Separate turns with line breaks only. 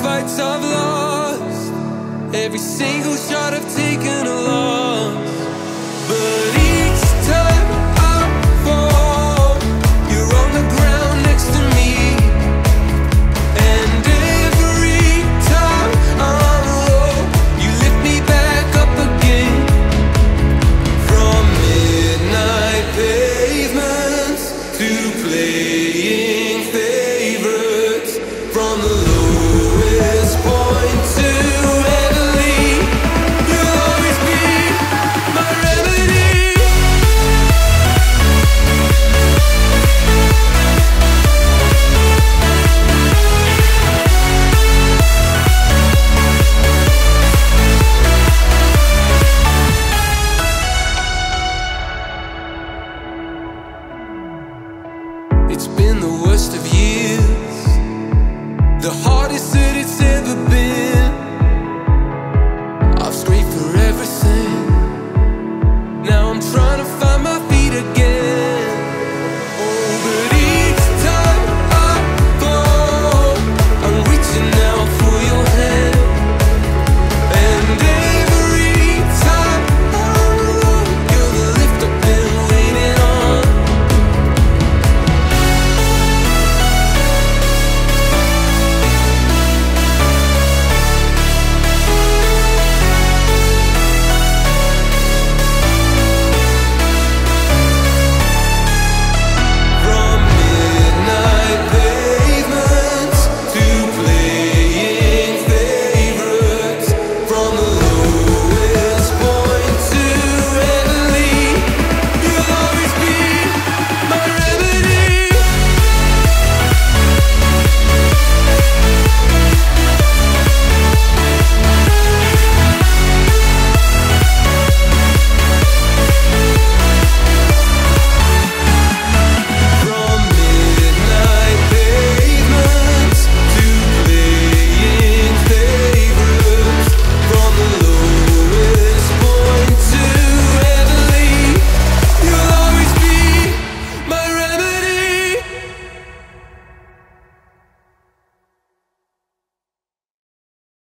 fights I've lost, every single shot I've taken a loss. But each time I fall, you're on the ground next to me. And every time I'm low, you lift me back up again. From midnight pavements to playing favorites, from the